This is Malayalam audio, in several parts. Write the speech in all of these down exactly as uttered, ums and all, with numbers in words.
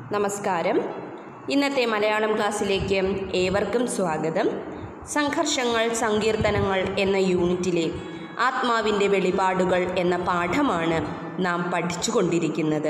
നമസ്കാരം. ഇന്നത്തെ മലയാളം ക്ലാസ്സിലേക്ക് ഏവർക്കും സ്വാഗതം. സംഘർഷങ്ങൾ സങ്കീർത്തനങ്ങൾ എന്ന യൂണിറ്റിലെ ആത്മാവിൻ്റെ വെളിപാടുകൾ എന്ന പാഠമാണ് നാം പഠിച്ചുകൊണ്ടിരിക്കുന്നത്.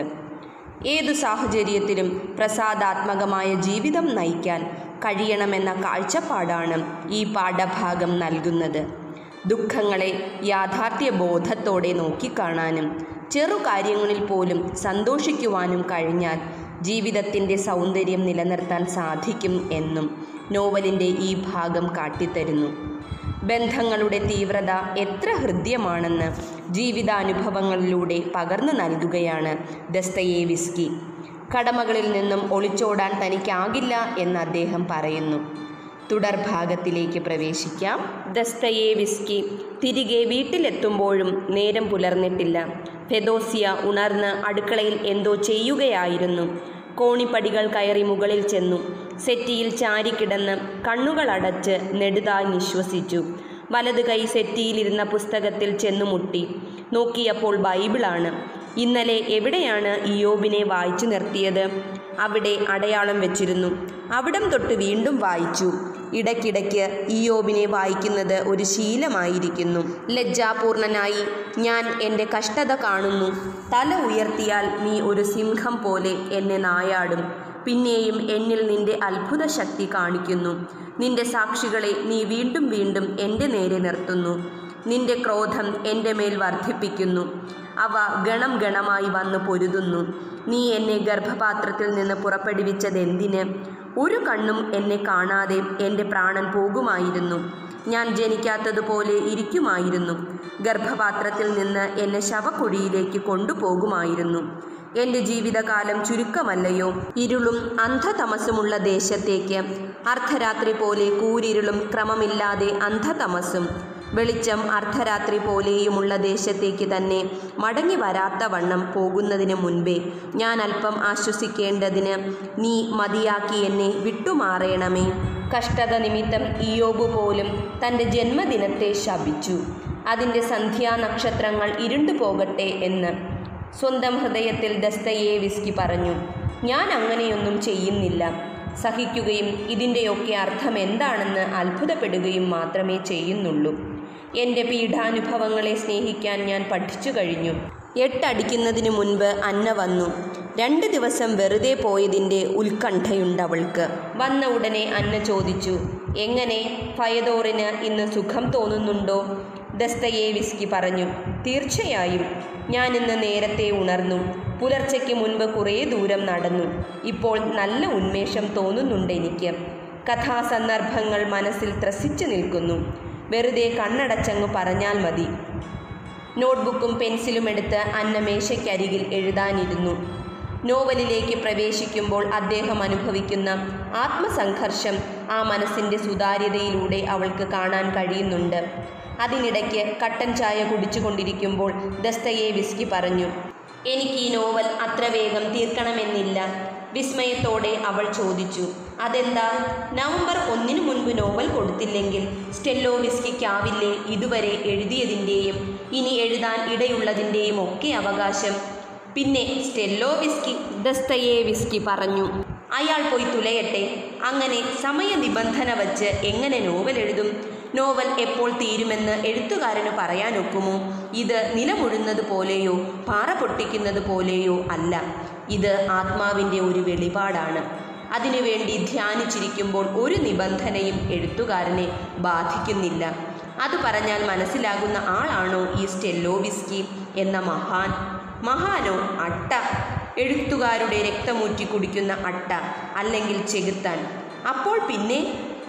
ഏതു സാഹചര്യത്തിലും പ്രസാദാത്മകമായ ജീവിതം നയിക്കാൻ കഴിയണമെന്ന കാഴ്ചപ്പാടാണ് ഈ പാഠഭാഗം നൽകുന്നത്. ദുഃഖങ്ങളെ യാഥാർത്ഥ്യ ബോധത്തോടെ നോക്കിക്കാണാനും ചെറുകാര്യങ്ങളിൽ പോലും സന്തോഷിക്കുവാനും കഴിഞ്ഞാൽ ജീവിതത്തിൻ്റെ സൗന്ദര്യം നിലനിർത്താൻ സാധിക്കും എന്നും നോവലിൻ്റെ ഈ ഭാഗം കാട്ടിത്തരുന്നു. ബന്ധങ്ങളുടെ തീവ്രത എത്ര ഹൃദ്യമാണെന്ന് ജീവിതാനുഭവങ്ങളിലൂടെ പകർന്നു നൽകുകയാണ് ദസ്തയേവിസ്കി. കടമകളിൽ നിന്നും ഒളിച്ചോടാൻ തനിക്കാകില്ല എന്ന് അദ്ദേഹം പറയുന്നു. തുടർഭാഗത്തിലേക്ക് പ്രവേശിക്കാം. ദസ്തയേവിസ്കി തിരികെ വീട്ടിലെത്തുമ്പോഴും നേരം പുലർന്നിട്ടില്ല. ഫെദോസിയ ഉണർന്ന് അടുക്കളയിൽ എന്തോ ചെയ്യുകയായിരുന്നു. കോണിപ്പടികൾ കയറി മുകളിൽ ചെന്നു. സെറ്റിയിൽ ചാരിക്കിടന്ന് കണ്ണുകളടച്ച് നെടുതായി നിശ്വസിച്ചു. വലത് കൈ സെറ്റിയിലിരുന്ന പുസ്തകത്തിൽ ചെന്നുമുട്ടി. നോക്കിയപ്പോൾ ബൈബിളാണ്. ഇന്നലെ എവിടെയാണ് ഇയ്യോബിനെ വായിച്ചു നിർത്തിയത്? അവിടെ അടയാളം വെച്ചിരുന്നു. അവിടം തൊട്ട് വീണ്ടും വായിച്ചു. ഇടയ്ക്കിടയ്ക്ക് ഇയ്യോബിനെ വായിക്കുന്നത് ഒരു ശീലമായിരിക്കുന്നു. ലജ്ജാപൂർണനായി ഞാൻ എൻ്റെ കഷ്ടത കാണുന്നു. തല ഉയർത്തിയാൽ നീ ഒരു സിംഹം പോലെ എന്നെ നായാടും. പിന്നെയും എന്നിൽ നിന്റെ അത്ഭുത ശക്തി കാണിക്കുന്നു. നിന്റെ സാക്ഷികളെ നീ വീണ്ടും വീണ്ടും എൻ്റെ നേരെ നിർത്തുന്നു. നിന്റെ ക്രോധം എൻ്റെ മേൽ വർദ്ധിപ്പിക്കുന്നു. അവ ഗണം ഗണമായി വന്ന് പൊരുതുന്നു. നീ എന്നെ ഗർഭപാത്രത്തിൽ നിന്ന് പുറപ്പെടുവിച്ചതെന്തിന്? ഒരു കണ്ണും എന്നെ കാണാതെ എൻ്റെ പ്രാണൻ പോകുമായിരുന്നു. ഞാൻ ജനിക്കാത്തതുപോലെ ഇരിക്കുമായിരുന്നു. ഗർഭപാത്രത്തിൽ നിന്ന് എന്നെ ശവക്കുഴിയിലേക്ക് കൊണ്ടുപോകുമായിരുന്നു. എൻ്റെ ജീവിതകാലം ചുരുക്കമല്ലയോ? ഇരുളും അന്ധതമസുമുള്ള ദേശത്തേക്ക്, അർദ്ധരാത്രി പോലെ കൂരിരുളും ക്രമമില്ലാതെ അന്ധതമസും വെളിച്ചം അർദ്ധരാത്രി പോലെയുമുള്ള ദേശത്തേക്ക് തന്നെ മടങ്ങി വരാത്ത വണ്ണം പോകുന്നതിന് മുൻപേ ഞാൻ അല്പം ആശ്വസിക്കേണ്ടതിന് നീ മതിയാക്കി എന്നെ വിട്ടുമാറേണമേ. കഷ്ടത നിമിത്തം ഇയ്യോബ് പോലും തൻ്റെ ജന്മദിനത്തെ ശപിച്ചു. അതിൻ്റെ സന്ധ്യാനക്ഷത്രങ്ങൾ ഇരുണ്ടു പോകട്ടെ എന്ന് സ്വന്തം ഹൃദയത്തിൽ ദസ്തയേവിസ്കി പറഞ്ഞു. ഞാൻ അങ്ങനെയൊന്നും ചെയ്യുന്നില്ല. സഹിക്കുകയും ഇതിൻ്റെയൊക്കെ അർത്ഥം എന്താണെന്ന് അത്ഭുതപ്പെടുകയും മാത്രമേ ചെയ്യുന്നുള്ളൂ. എൻ്റെ പീഡാനുഭവങ്ങളെ സ്നേഹിക്കാൻ ഞാൻ പഠിച്ചു കഴിഞ്ഞു. എട്ടടിക്കുന്നതിന് മുൻപ് അന്ന വന്നു. രണ്ട് ദിവസം വെറുതെ പോയതിൻ്റെ ഉത്കണ്ഠയുണ്ടവൾക്ക്. വന്ന ഉടനെ അന്ന ചോദിച്ചു, എങ്ങനെ ഫയദോറിന് ഇന്ന് സുഖം തോന്നുന്നുണ്ടോ? ദസ്തയേവിസ്കി പറഞ്ഞു, തീർച്ചയായും. ഞാനിന്ന് നേരത്തെ ഉണർന്നു. പുലർച്ചയ്ക്ക് മുൻപ് കുറേ ദൂരം നടന്നു. ഇപ്പോൾ നല്ല ഉന്മേഷം തോന്നുന്നുണ്ട് എനിക്ക്. കഥാസന്ദർഭങ്ങൾ മനസ്സിൽ ത്രസിച്ചു നിൽക്കുന്നു. വെറുതെ കണ്ണടച്ചങ്ങ് പറഞ്ഞാൽ മതി. നോട്ട്ബുക്കും പെൻസിലും എടുത്ത് അന്ന മേശയ്ക്കരികിൽ എഴുതാനിരുന്നു. നോവലിലേക്ക് പ്രവേശിക്കുമ്പോൾ അദ്ദേഹം അനുഭവിക്കുന്ന ആത്മസംഘർഷം ആ മനസ്സിൻ്റെ സുതാര്യതയിലൂടെ അവൾക്ക് കാണാൻ കഴിയുന്നുണ്ട്. അതിനിടയ്ക്ക് കട്ടൻ ചായ കുടിച്ചുകൊണ്ടിരിക്കുമ്പോൾ ദസ്തയേവിസ്കി പറഞ്ഞു, എനിക്ക് ഈ നോവൽ അത്ര വേഗം തീർക്കണമെന്നില്ല. വിസ്മയത്തോടെ അവൾ ചോദിച്ചു, അതെന്താ? നവംബർ ഒന്നിനു മുൻപ് നോവൽ കൊടുത്തില്ലെങ്കിൽ സ്റ്റെല്ലോവിസ്കിക്കാവില്ലേ ഇതുവരെ എഴുതിയതിൻ്റെയും ഇനി എഴുതാൻ ഇടയുള്ളതിൻ്റെയും ഒക്കെ അവകാശം? പിന്നെ സ്റ്റെല്ലോവിസ്കി, ദസ്തയേവിസ്കി പറഞ്ഞു, അയാൾ പോയി തുലയട്ടെ. അങ്ങനെ സമയനിബന്ധന വച്ച് എങ്ങനെ നോവൽ എഴുതും? നോവൽ എപ്പോൾ തീരുമെന്ന് എഴുത്തുകാരന് പറയാനൊക്കുമോ? ഇത് നിലമുഴുന്നത് പോലെയോ പാറ പൊട്ടിക്കുന്നത് പോലെയോ അല്ല. ഇത് ആത്മാവിൻ്റെ ഒരു വെളിപാടാണ്. അതിനുവേണ്ടി ധ്യാനിച്ചിരിക്കുമ്പോൾ ഒരു നിബന്ധനയും എഴുത്തുകാരനെ ബാധിക്കുന്നില്ല. അത് പറഞ്ഞാൽ മനസ്സിലാകുന്ന ആളാണോ ഈ സ്റ്റെല്ലോവിസ്കി എന്ന മഹാൻ? മഹാനോ? അട്ട, എഴുത്തുകാരുടെ രക്തമൂറ്റി കുടിക്കുന്ന അട്ട, അല്ലെങ്കിൽ ചെകുത്താൻ. അപ്പോൾ പിന്നെ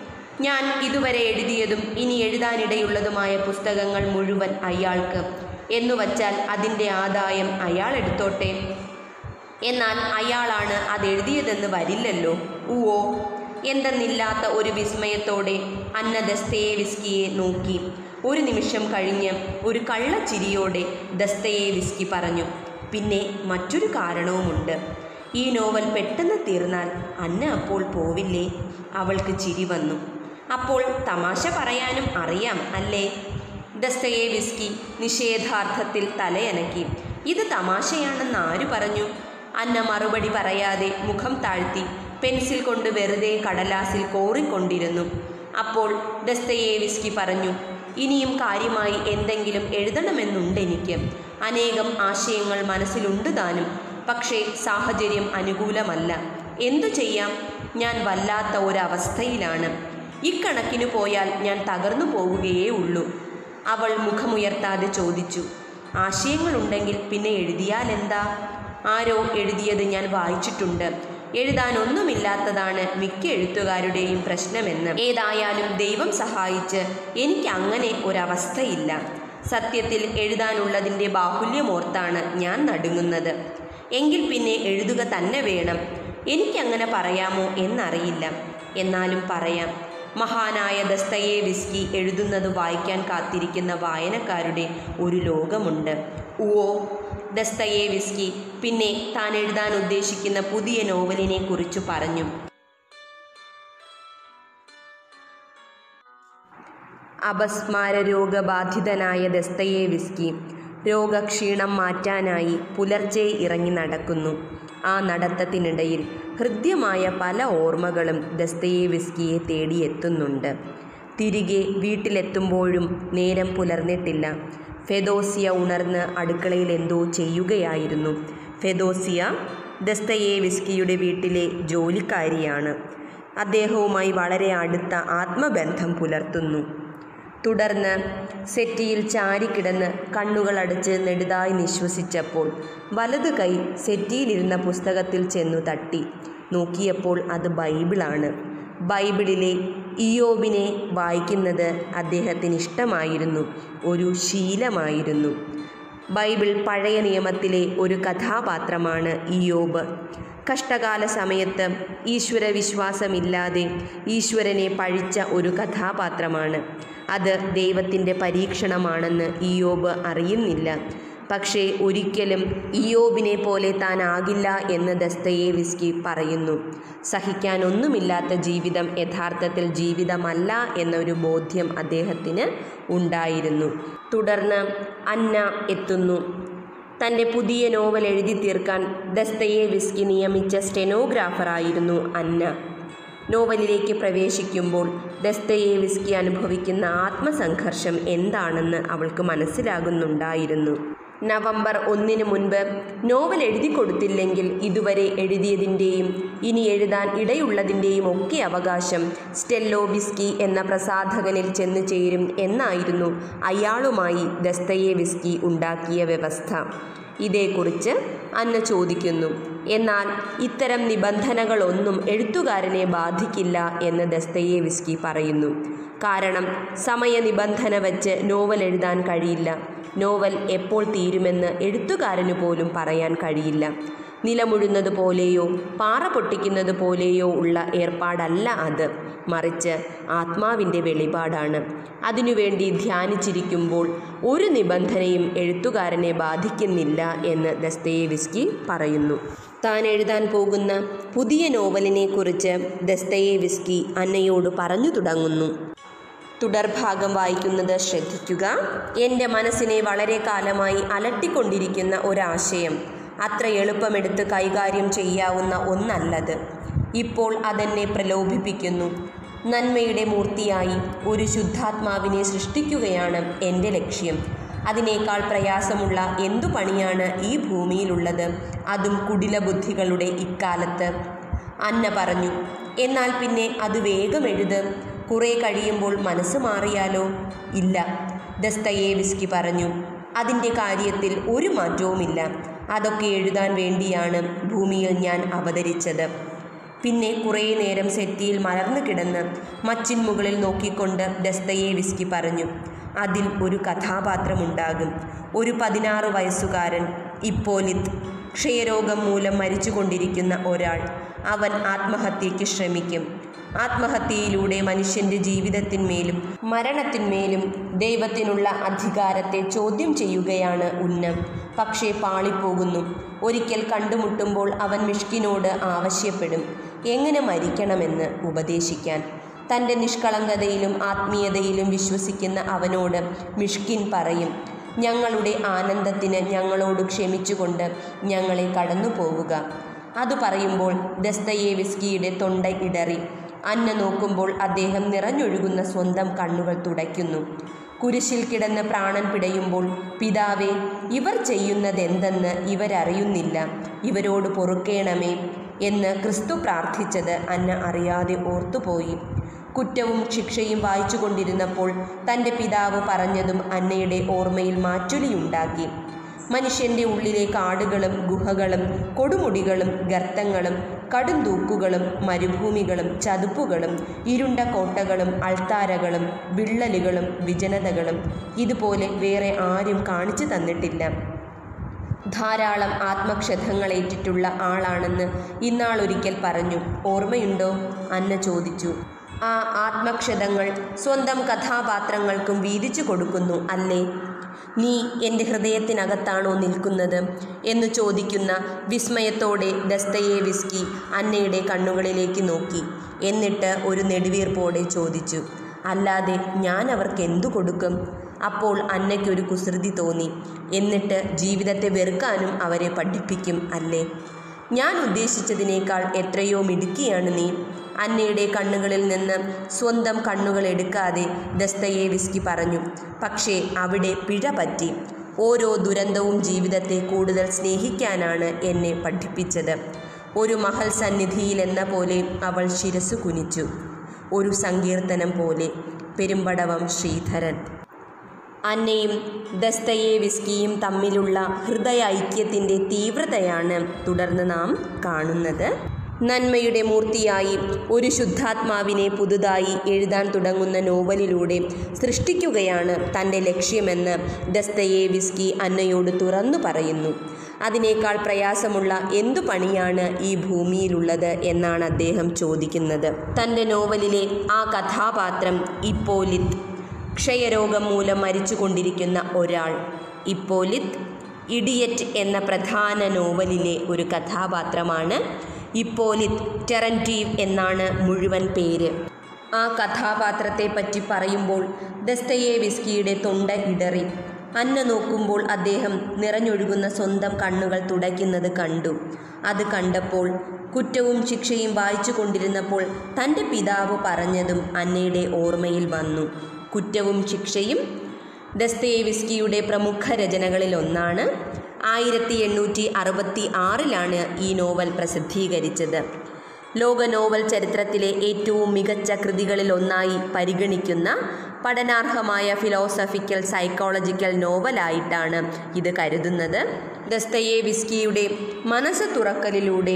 ഞാൻ ഇതുവരെ എഴുതിയതും ഇനി എഴുതാനിടയുള്ളതുമായ പുസ്തകങ്ങൾ മുഴുവൻ അയാൾക്ക് എന്നുവച്ചാൽ അതിൻ്റെ ആദായം അയാൾ എടുത്തോട്ടെ. എന്നാൽ അയാളാണ് അതെഴുതിയതെന്ന് വരില്ലല്ലോ. ഊവോ എന്തെന്നില്ലാത്ത ഒരു വിസ്മയത്തോടെ അന്ന ദസ്തയേവിസ്കിയെ നോക്കി. ഒരു നിമിഷം കഴിഞ്ഞ് ഒരു കള്ളച്ചിരിയോടെ ദസ്തയേവിസ്കി പറഞ്ഞു, പിന്നെ മറ്റൊരു കാരണവുമുണ്ട്. ഈ നോവൽ പെട്ടെന്ന് തീർന്നാൽ അന്ന അപ്പോൾ പോവില്ലേ? അവൾക്ക് ചിരി വന്നു. അപ്പോൾ തമാശ പറയാനും അറിയാം അല്ലേ? ദസ്തയേവിസ്കി നിഷേധാർത്ഥത്തിൽ തലയനക്കി. ഇത് തമാശയാണെന്ന് ആര് പറഞ്ഞു? അന്ന മറുപടി പറയാതെ മുഖം താഴ്ത്തി പെൻസിൽ കൊണ്ട് വെറുതെ കടലാസിൽ കോറിക്കൊണ്ടിരുന്നു. അപ്പോൾ ദസ്തയേവിസ്കി പറഞ്ഞു, ഇനിയും കാര്യമായി എന്തെങ്കിലും എഴുതണമെന്നുണ്ടെനിക്ക്. അനേകം ആശയങ്ങൾ മനസ്സിലുണ്ട് താനും. പക്ഷേ സാഹചര്യം അനുകൂലമല്ല. എന്തു ചെയ്യാം? ഞാൻ വല്ലാത്ത ഒരവസ്ഥയിലാണ്. ഇക്കണക്കിനു പോയാൽ ഞാൻ തകർന്നു പോവുകയേ ഉള്ളൂ. അവൾ മുഖമുയർത്താതെ ചോദിച്ചു, ആശയങ്ങളുണ്ടെങ്കിൽ പിന്നെ എഴുതിയാലെന്താ? ആരോ എഴുതിയത് ഞാൻ വായിച്ചിട്ടുണ്ട്. എഴുതാനൊന്നുമില്ലാത്തതാണ് മിക്ക എഴുത്തുകാരുടെയും പ്രശ്നമെന്ന്. ഏതായാലും ദൈവം സഹായിച്ച് എനിക്ക് അങ്ങനെ ഒരവസ്ഥയില്ല. സത്യത്തിൽ എഴുതാനുള്ളതിൻ്റെ ബാഹുല്യമോർത്താണ് ഞാൻ നടുങ്ങുന്നത്. എങ്കിൽ പിന്നെ എഴുതുക തന്നെ വേണം. എനിക്കങ്ങനെ പറയാമോ എന്നറിയില്ല. എന്നാലും പറയാം. മഹാനായ ദസ്തയേവിസ്കി എഴുതുന്നത് വായിക്കാൻ കാത്തിരിക്കുന്ന വായനക്കാരുടെ ഒരു ലോകമുണ്ട്. ഓ ദസ്തയേവിസ്കി പിന്നെ താൻ എഴുതാൻ ഉദ്ദേശിക്കുന്ന പുതിയ നോവലിനെ കുറിച്ച് പറഞ്ഞു. അപസ്മാര രോഗബാധിതനായ ദസ്തയേവിസ്കി രോഗക്ഷീണം മാറ്റാനായി പുലർച്ചെ ഇറങ്ങി നടക്കുന്നു. ആ നടത്തത്തിനിടയിൽ ഹൃദ്യമായ പല ഓർമ്മകളും ദസ്തയേവിസ്കിയെ തേടിയെത്തുന്നുണ്ട്. തിരികെ വീട്ടിലെത്തുമ്പോഴും നേരം പുലർന്നിട്ടില്ല. ഫെദോസിയ ഉണർന്ന് അടുക്കളയിൽ എന്തോ ചെയ്യുകയായിരുന്നു. ഫെദോസിയ ദസ്തയേവിസ്കിയുടെ വീട്ടിലെ ജോലിക്കാരിയാണ്. അദ്ദേഹവുമായി വളരെ അടുത്ത ആത്മബന്ധം പുലർത്തുന്നു. തുടർന്ന് സെറ്റിയിൽ ചാരിക്കിടന്ന് കണ്ണുകളടച്ച് നെടുതായി നിശ്വസിച്ചപ്പോൾ വലത് കൈ സെറ്റിയിലിരുന്ന പുസ്തകത്തിൽ ചെന്നു തട്ടി. നോക്കിയപ്പോൾ അത് ബൈബിളാണ്. ബൈബിളിലെ ഇയ്യോബിനെ വായിക്കുന്നത് അദ്ദേഹത്തിന് ഇഷ്ടമായിരുന്നു, ഒരു ശീലമായിരുന്നു. ബൈബിൾ പഴയ നിയമത്തിലെ ഒരു കഥാപാത്രമാണ് ഇയ്യോബ്. കഷ്ടകാല സമയത്ത് ഈശ്വരവിശ്വാസമില്ലാതെ ഈശ്വരനെ പഴിച്ച ഒരു കഥാപാത്രമാണ്. അത് ദൈവത്തിൻ്റെ പരീക്ഷണമാണെന്ന് ഇയ്യോബ് അറിയുന്നില്ല. പക്ഷേ ഒരിക്കലും ഇയ്യോബിനെ പോലെ താനാകില്ല എന്ന് ദസ്തയേവിസ്കി പറയുന്നു. സഹിക്കാനൊന്നുമില്ലാത്ത ജീവിതം യഥാർത്ഥത്തിൽ ജീവിതമല്ല എന്നൊരു ബോധ്യം അദ്ദേഹത്തിന് ഉണ്ടായിരുന്നു. തുടർന്ന് അന്ന എത്തുന്നു. തൻ്റെ പുതിയ നോവൽ എഴുതി തീർക്കാൻ ദസ്തയേവിസ്കി നിയമിച്ച സ്റ്റെനോഗ്രാഫറായിരുന്നു അന്ന. നോവലിലേക്ക് പ്രവേശിക്കുമ്പോൾ ദസ്തയേവിസ്കി അനുഭവിക്കുന്ന ആത്മസംഘർഷം എന്താണെന്ന് അവൾക്ക് മനസ്സിലാകുന്നുണ്ടായിരുന്നു. നവംബർ ഒന്നിന് മുൻപ് നോവൽ എഴുതി കൊടുത്തില്ലെങ്കിൽ ഇതുവരെ എഴുതിയതിൻ്റെയും ഇനി എഴുതാൻ ഇടയുള്ളതിൻ്റെയും ഒക്കെ അവകാശം സ്റ്റെല്ലോവിസ്കി എന്ന പ്രസാധകനിൽ ചെന്നു ചേരും എന്നായിരുന്നു അയാളുമായി ദസ്തയേവിസ്കി ഉണ്ടാക്കിയ വ്യവസ്ഥ. ഇതേക്കുറിച്ച് അന്ന ചോദിക്കുന്നു. എന്നാൽ ഇത്തരം നിബന്ധനകളൊന്നും എഴുത്തുകാരനെ ബാധിക്കില്ല എന്ന് ദസ്തയേവിസ്കി പറയുന്നു. കാരണം സമയനിബന്ധന വച്ച് നോവൽ എഴുതാൻ കഴിയില്ല. നോവൽ എപ്പോൾ തീരുമെന്ന് എഴുത്തുകാരനു പോലും പറയാൻ കഴിയില്ല. നിലമുഴുന്നത് പോലെയോ പാറ പൊട്ടിക്കുന്നത് പോലെയോ ഉള്ള ഏർപ്പാടല്ല അത്. മറിച്ച് ആത്മാവിൻ്റെ വെളിപാടാണ്. അതിനുവേണ്ടി ധ്യാനിച്ചിരിക്കുമ്പോൾ ഒരു നിബന്ധനയും എഴുത്തുകാരനെ ബാധിക്കുന്നില്ല എന്ന് ദസ്തയേവിസ്കി പറയുന്നു. താൻ എഴുതാൻ പോകുന്ന പുതിയ നോവലിനെ കുറിച്ച് ദസ്തയേവിസ്കി അന്നയോട് പറഞ്ഞു തുടങ്ങുന്നു. തുടർഭാഗം വായിക്കുന്നത് ശ്രദ്ധിക്കുക. എൻ്റെ മനസ്സിനെ വളരെ കാലമായി അലട്ടിക്കൊണ്ടിരിക്കുന്ന ഒരാശയം. അത്ര എളുപ്പമെടുത്ത് കൈകാര്യം ചെയ്യാവുന്ന ഒന്നല്ലത്. ഇപ്പോൾ അതെന്നെ പ്രലോഭിപ്പിക്കുന്നു. നന്മയുടെ മൂർത്തിയായി ഒരു ശുദ്ധാത്മാവിനെ സൃഷ്ടിക്കുകയാണ് എൻ്റെ ലക്ഷ്യം. അതിനേക്കാൾ പ്രയാസമുള്ള എന്തു പണിയാണ് ഈ ഭൂമിയിലുള്ളത്, അതും കുടില ബുദ്ധികളുടെ ഇക്കാലത്ത്. അന്ന പറഞ്ഞു. എന്നാൽ പിന്നെ അത് വേഗം എഴുത്. കുറേ കഴിയുമ്പോൾ മനസ്സ് മാറിയാലോ? ഇല്ല, ദസ്തയേവിസ്കി പറഞ്ഞു. അതിൻ്റെ കാര്യത്തിൽ ഒരു മാറ്റവുമില്ല. അതൊക്കെ എഴുതാൻ വേണ്ടിയാണ് ഭൂമിയിൽ ഞാൻ അവതരിച്ചത്. പിന്നെ കുറേ നേരം സെറ്റിയിൽ മലർന്നു കിടന്ന് മച്ചിൻ മുകളിൽ നോക്കിക്കൊണ്ട് ദസ്തയേവിസ്കി പറഞ്ഞു. അതിൽ ഒരു കഥാപാത്രമുണ്ടാകും. ഒരു പതിനാറ് വയസ്സുകാരൻ ഇപ്പോലിത്ത്, ക്ഷയരോഗം മൂലം മരിച്ചുകൊണ്ടിരിക്കുന്ന ഒരാൾ. അവൻ ആത്മഹത്യയ്ക്ക് ശ്രമിക്കും. ആത്മഹത്യയിലൂടെ മനുഷ്യൻ്റെ ജീവിതത്തിന്മേലും മരണത്തിന്മേലും ദൈവത്തിനുള്ള അധികാരത്തെ ചോദ്യം ചെയ്യുകയാണ് ഉന്നം. പക്ഷേ പാളിപ്പോകുന്നു. ഒരിക്കൽ കണ്ടുമുട്ടുമ്പോൾ അവൻ മിഷ്കിനോട് ആവശ്യപ്പെടും എങ്ങനെ മരിക്കണമെന്ന് ഉപദേശിക്കാൻ. തൻ്റെ നിഷ്കളങ്കതയിലും ആത്മീയതയിലും വിശ്വസിക്കുന്ന അവനോട് മിഷ്കിൻ പറയും, ഞങ്ങളുടെ ആനന്ദത്തിന് ഞങ്ങളോട് ക്ഷമിച്ചുകൊണ്ട് ഞങ്ങളെ കടന്നു പോവുക. അത് പറയുമ്പോൾ ദസ്തയേവിസ്കിയുടെ തൊണ്ട ഇടറി. അന്ന നോക്കുമ്പോൾ അദ്ദേഹം നിറഞ്ഞൊഴുകുന്ന സ്വന്തം കണ്ണുകൾ തുടയ്ക്കുന്നു. കുരിശിൽ കിടന്ന് പ്രാണൻ പിടയുമ്പോൾ, പിതാവേ, ഇവർ ചെയ്യുന്നതെന്തെന്ന് ഇവരറിയുന്നില്ല, ഇവരോട് പൊറുക്കേണമേ എന്ന് ക്രിസ്തു പ്രാർത്ഥിച്ചത് അന്ന അറിയാതെ ഓർത്തുപോയി. കുറ്റവും ശിക്ഷയും വായിച്ചു കൊണ്ടിരുന്നപ്പോൾ തൻ്റെ പിതാവ് പറഞ്ഞതും അന്നയുടെ ഓർമ്മയിൽ മാറ്റൊലിയുണ്ടാക്കി. മനുഷ്യൻ്റെ ഉള്ളിലെ കാടുകളും ഗുഹകളും കൊടുമുടികളും ഗർത്തങ്ങളും കടുംതൂക്കുകളും മരുഭൂമികളും ചതുപ്പുകളും ഇരുണ്ട കോട്ടകളും അൾത്താരകളും വിള്ളലുകളും വിജനതകളും ഇതുപോലെ വേറെ ആരും കാണിച്ചു തന്നിട്ടില്ല. ധാരാളം ആത്മക്ഷതങ്ങളേറ്റിട്ടുള്ള ആളാണെന്ന് ഇന്നാളൊരിക്കൽ പറഞ്ഞു. ഓർമ്മയുണ്ടോ? അന്ന ചോദിച്ചു. ആ ആത്മക്ഷതങ്ങൾ സ്വന്തം കഥാപാത്രങ്ങൾക്കും വീതിച്ചു കൊടുക്കുന്നു അല്ലേ? നീ എൻ്റെ ഹൃദയത്തിനകത്താണോ നിൽക്കുന്നത് എന്ന് ചോദിക്കുന്ന വിസ്മയത്തോടെ ദസ്തയേവിസ്കി അന്നയുടെ കണ്ണുകളിലേക്ക് നോക്കി. എന്നിട്ട് ഒരു നെടുവീർപ്പോടെ ചോദിച്ചു, അല്ലാതെ ഞാൻ അവർക്ക് എന്തു കൊടുക്കും? അപ്പോൾ അന്നയ്ക്കൊരു കുസൃതി തോന്നി. എന്നിട്ട് ജീവിതത്തെ വെറുക്കാനും അവരെ പഠിപ്പിക്കും അല്ലേ? ഞാൻ ഉദ്ദേശിച്ചതിനേക്കാൾ എത്രയോ മിടുക്കിയാണ് നീ. അന്നയുടെ കണ്ണുകളിൽ നിന്ന് സ്വന്തം കണ്ണുകൾ എടുക്കാതെ ദസ്തയേവിസ്കി പറഞ്ഞു. പക്ഷേ അവിടെ പിഴ പറ്റി. ഓരോ ദുരന്തവും ജീവിതത്തെ കൂടുതൽ സ്നേഹിക്കാനാണ് എന്നെ പഠിപ്പിച്ചത്. ഒരു മഹൽ സന്നിധിയിലെന്ന പോലെ അവൾ ശിരസ്സു കുനിച്ചു. ഒരു സങ്കീർത്തനം പോലെ. പെരുമ്പടവം ശ്രീധരൻ. അന്നയും ദസ്തയേവിസ്കിയും തമ്മിലുള്ള ഹൃദയ ഐക്യത്തിൻ്റെ തീവ്രതയാണ് തുടർന്ന് നാം കാണുന്നത്. നന്മയുടെ മൂർത്തിയായി ഒരു ശുദ്ധാത്മാവിനെ പുതുതായി എഴുതാൻ തുടങ്ങുന്ന നോവലിലൂടെ സൃഷ്ടിക്കുകയാണ് തൻ്റെ ലക്ഷ്യമെന്ന് ദസ്തയേവിസ്കി അന്നയോട് തുറന്നു പറയുന്നു. അതിനേക്കാൾ പ്രയാസമുള്ള എന്തു പണിയാണ് ഈ ഭൂമിയിലുള്ളത് എന്നാണ് അദ്ദേഹം ചോദിക്കുന്നത്. തൻ്റെ നോവലിലെ ആ കഥാപാത്രം ഇപ്പോലിത്ത്, ക്ഷയരോഗം മൂലം മരിച്ചുകൊണ്ടിരിക്കുന്ന ഒരാൾ. ഇപ്പോലിത്ത് ഇഡിയറ്റ് എന്ന പ്രധാന നോവലിലെ ഒരു കഥാപാത്രമാണ്. ഇപ്പോലിത്ത് ടെറന്റീവ് എന്നാണ് മുഴുവൻ പേര്. ആ കഥാപാത്രത്തെ പറ്റി പറയുമ്പോൾ ദസ്തയേവിസ്കിയുടെ തൊണ്ട ഇടറി. അന്ന നോക്കുമ്പോൾ അദ്ദേഹം നിറഞ്ഞൊഴുകുന്ന സ്വന്തം കണ്ണുകൾ തുടയ്ക്കുന്നത് കണ്ടു. അത് കണ്ടപ്പോൾ, കുറ്റവും ശിക്ഷയും വായിച്ചു കൊണ്ടിരുന്നപ്പോൾ തൻ്റെ പിതാവ് പറഞ്ഞതും അന്നയുടെ ഓർമ്മയിൽ വന്നു. കുറ്റവും ശിക്ഷയും ദസ്തയേവിസ്കിയുടെ പ്രമുഖ രചനകളിൽ ഒന്നാണ്. ആയിരത്തി എണ്ണൂറ്റി അറുപത്തി ആറിലാണ് ഈ നോവൽ പ്രസിദ്ധീകരിച്ചത്. ലോക നോവൽ ചരിത്രത്തിലെ ഏറ്റവും മികച്ച കൃതികളിൽ ഒന്നായി പരിഗണിക്കുന്ന പഠനാർഹമായ ഫിലോസഫിക്കൽ സൈക്കോളജിക്കൽ നോവലായിട്ടാണ് ഇത് കരുതുന്നത്. ദസ്തയേവിസ്കിയുടെ മനസ്സ് തുറക്കലിലൂടെ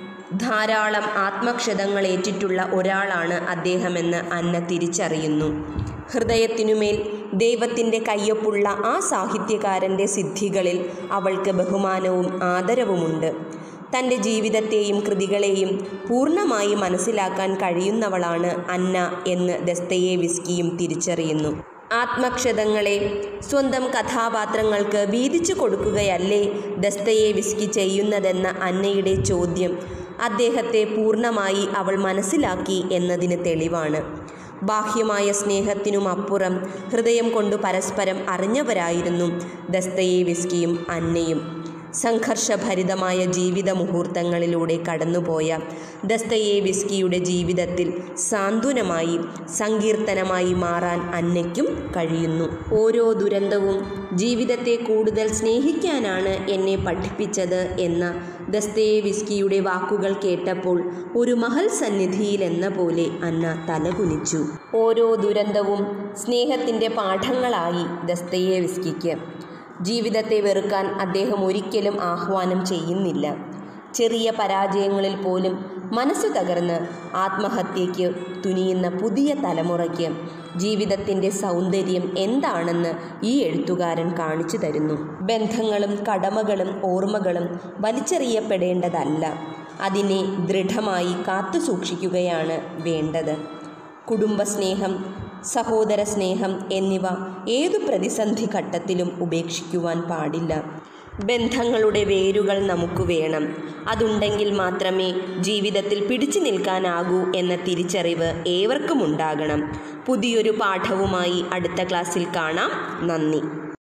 ധാരാളം ആത്മക്ഷതങ്ങൾ ഏറ്റിട്ടുള്ള ഒരാളാണ് അദ്ദേഹമെന്ന് അന്ന തിരിച്ചറിയുന്നു. ഹൃദയത്തിനുമേൽ ദൈവത്തിൻ്റെ കയ്യൊപ്പുള്ള ആ സാഹിത്യകാരൻ്റെ സിദ്ധികളിൽ അവൾക്ക് ബഹുമാനവും ആദരവുമുണ്ട്. തൻ്റെ ജീവിതത്തെയും കൃതികളെയും പൂർണ്ണമായി മനസ്സിലാക്കാൻ കഴിയുന്നവളാണ് അന്ന എന്ന് ദസ്തയേവിസ്കിയും തിരിച്ചറിയുന്നു. ആത്മക്ഷതങ്ങളെ സ്വന്തം കഥാപാത്രങ്ങൾക്ക് വീതിച്ചു കൊടുക്കുകയല്ലേ ദസ്തയേവിസ്കി ചെയ്യുന്നതെന്ന അന്നയുടെ ചോദ്യം അദ്ദേഹത്തെ പൂർണ്ണമായി അവൾ മനസ്സിലാക്കി എന്നതിന് തെളിവാണ്. ബാഹ്യമായ സ്നേഹത്തിനുമപ്പുറം ഹൃദയം കൊണ്ട് പരസ്പരം അറിഞ്ഞവരായിരുന്നു ദസ്തയേവിസ്കിയും അന്നയും. സംഘർഷഭരിതമായ ജീവിത മുഹൂർത്തങ്ങളിലൂടെ കടന്നുപോയ ദസ്തയേവിസ്കിയുടെ ജീവിതത്തിൽ സാന്ത്വനമായി, സങ്കീർത്തനമായി മാറാൻ അന്നയ്ക്കും കഴിയുന്നു. ഓരോ ദുരന്തവും ജീവിതത്തെ കൂടുതൽ സ്നേഹിക്കാനാണ് എന്നെ പഠിപ്പിച്ചത് എന്ന ദസ്തയേവിസ്കിയുടെ വാക്കുകൾ കേട്ടപ്പോൾ ഒരു മഹൽ സന്നിധിയിൽ എന്ന പോലെ അന്ന തലകുനിച്ചു. ഓരോ ദുരന്തവും സ്നേഹത്തിൻ്റെ പാഠങ്ങളായി ദസ്തയേവിസ്കിക്ക്. ജീവിതത്തെ വെറുക്കാൻ അദ്ദേഹം ഒരിക്കലും ആഹ്വാനം ചെയ്യുന്നില്ല. ചെറിയ പരാജയങ്ങളിൽ പോലും മനസ്സ് തകർന്ന് ആത്മഹത്യയ്ക്ക് തുനിയുന്ന പുതിയ തലമുറയ്ക്ക് ജീവിതത്തിൻ്റെ സൗന്ദര്യം എന്താണെന്ന് ഈ എഴുത്തുകാരൻ കാണിച്ചു തരുന്നു. ബന്ധങ്ങളും കടമകളും ഓർമ്മകളും വലിച്ചെറിയപ്പെടേണ്ടതല്ല, അതിനെ ദൃഢമായി കാത്തു സൂക്ഷിക്കുകയാണ് വേണ്ടത്. കുടുംബസ്നേഹം, സഹോദര സ്നേഹം എന്നിവ ഏതു പ്രതിസന്ധി ഘട്ടത്തിലും ഉപേക്ഷിക്കുവാൻ പാടില്ല. ബന്ധങ്ങളുടെ വേരുകൾ നമുക്ക് വേണം. അതുണ്ടെങ്കിൽ മാത്രമേ ജീവിതത്തിൽ പിടിച്ചു നിൽക്കാനാകൂ എന്ന തിരിച്ചറിവ് ഏവർക്കും ഉണ്ടാകണം. പുതിയൊരു പാഠവുമായി അടുത്ത ക്ലാസ്സിൽ കാണാം. നന്ദി.